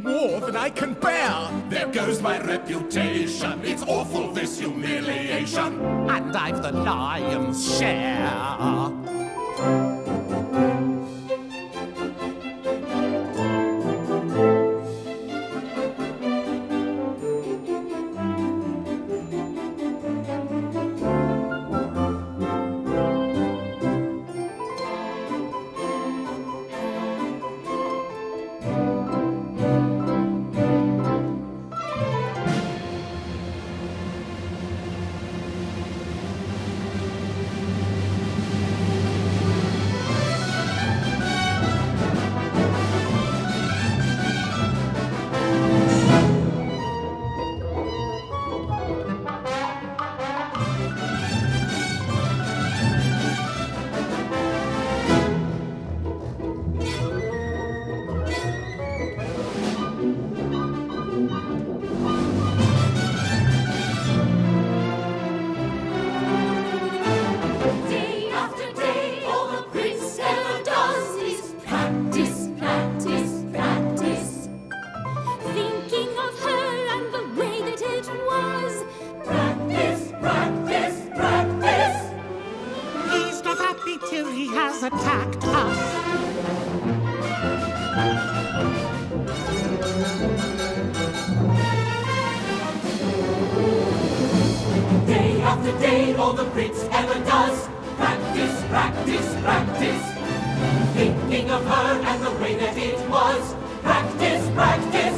more than I can bear. There goes my reputation. It's awful, this humiliation. And I've the lion's share. Till he has attacked us. Day after day, all the prince ever does. Practice, practice, practice. Thinking of her and the way that it was. Practice, practice,